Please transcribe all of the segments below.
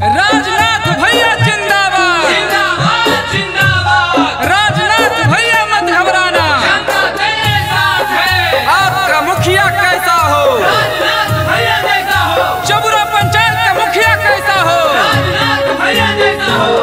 राजनाथ भैया जिंदाबाद जिंदाबाद जिंदाबाद। राजनाथ भैया मत घबराना, जनता तेरे साथ है। आपका मुखिया कैसा हो, राजनाथ भैया जैसा हो। चबुरा पंचायत का मुखिया कैसा हो, राजनाथ भैया जैसा हो।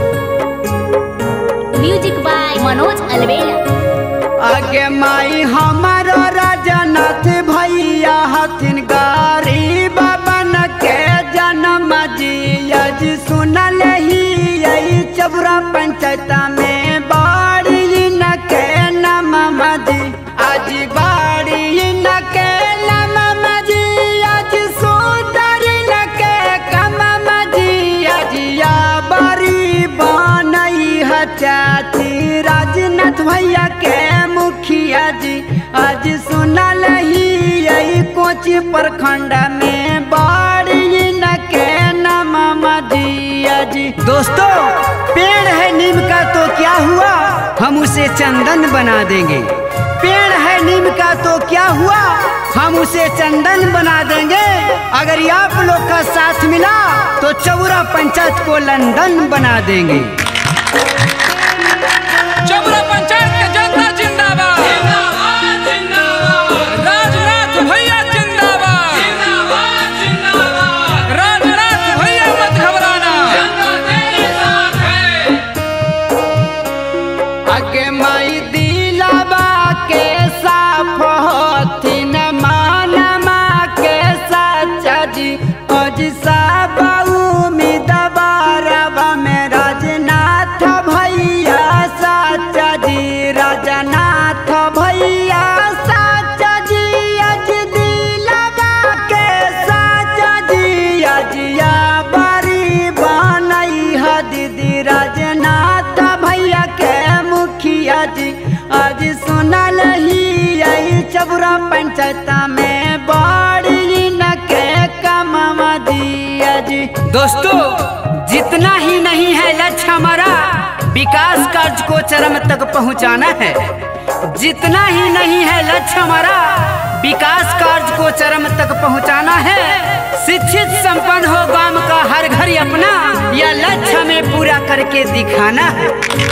Music by Manoj Alwela. आगे माई हमारो राजनाथ भैया हथिन गरीब बन के जन्म जी सुनल ही यही चबुरा पंचायत में बाड़ी न के नम जी आज बाड़ी न के नम जी आज सुंदर न के कम जी आज या बारी बनई है चाची राजनाथ भैया के मुखिया जी आज सुनल ही यही कोची प्रखंड में बाड़ी न के नम जी। दोस्तों, पेड़ है नीम का तो क्या हुआ, हम उसे चंदन बना देंगे। पेड़ है नीम का तो क्या हुआ, हम उसे चंदन बना देंगे। अगर आप लोग का साथ मिला तो चबुरा पंचायत को लंदन बना देंगे। चबुरा पंचायत के जनता जिंदाबाद जिंदाबाद जिंदाबाद। राजनाथ भैया जिंदाबाद जिंदाबाद जिंदाबाद। राजनाथ भैया मत घबराना, जनता तेरे साथ है। आगे माई दिलावा के साफ होथिन मानमा के सच्चा जी आज सब उम्मीदवारवा में राजनाथ भैया सच्चा जी राजनाथ भैया सच्चा जी आज दिलावा के सच्चा जी आज या बारी बनई है दीदी राजनाथ भैया के मुखिया जी आज सुनल ही यही चबुरा पंचायत में बाड़ी न के कम दिया जी। दोस्तों, जितना ही नहीं है लक्ष्य हमारा विकास कार्य को चरम तक पहुंचाना है। जितना ही नहीं है लक्ष्य हमारा विकास कार्य को चरम तक पहुंचाना है। शिक्षित संपन्न हो गांव का हर घर अपना, यह लक्ष्य हमें पूरा करके दिखाना है।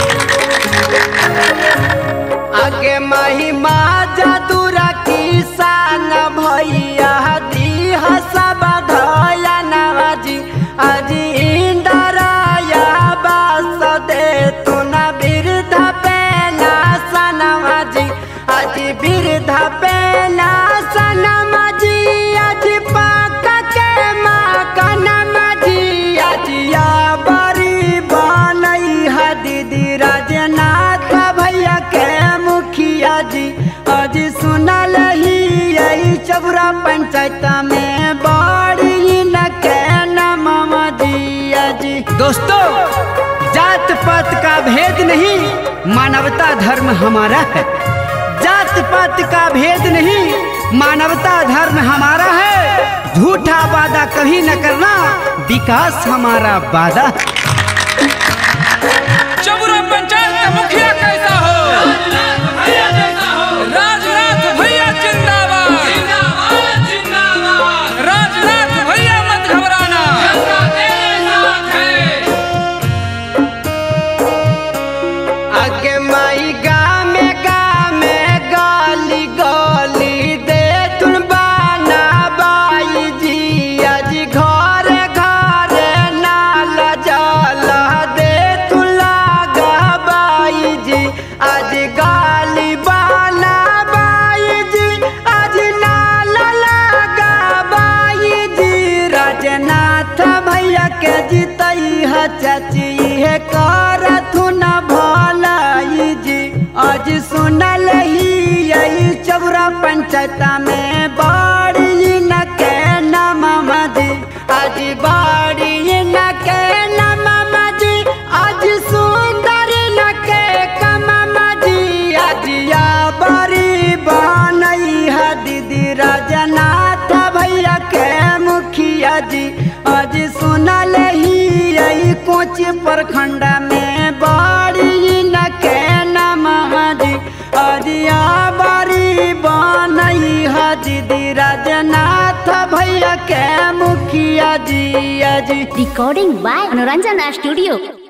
आगे माही माँ जादूरा किसान भैया दी सब धया नवाजी आज इंदराया बस दे तू न वृद्ध पेला सनवाजी आज वृद्ध पेला सनवाजी आज पाक के माँ कनमाजी आज या बड़ी बनई है दीदी राजनाथ भैया के मुखिया जी आज सुनल ही यही चबुरा पंचायत में बाड़ी न के नम दिया जी। दोस्तों, जात पात का भेद नहीं, मानवता धर्म हमारा है। जात पात का भेद नहीं, मानवता धर्म हमारा है। झूठा वादा कभी न करना, विकास हमारा वादा। चबुरा पंचायत का मुखिया कैसा हो, राजनाथ भैया जैसा हो। राजनाथ भैया जिंदाबाद जिंदाबाद जिंदाबाद। राजनाथ भैया मत घबराना, जनता तेरे साथ है। आगे माई गामे गामे गाली गाली दे तुम बाना बाई जी आज घर घर नाल जाला दे तू लागा बाई जी आज गाली बाना बाई जी आज नाल लागा बाई जी राजनाथ भैया के जीतई है चाची है कर थू न भलाई जी आज सुनल ही यही चबुरा पंचायत में बाड़ी न के नम जी आज बाड़ी न के नम जी आज सुंदर न के कम जी आज या बड़ी बनई है दीदी राजनाथ भैया के मुखिया जी आज सुनल ही यही कोची प्रखंड में बाड़ी न के नम जी आज या बारी बनई है दीदी राजनाथ भैया के मुखिया जी। Recording by Manoranjana Studio.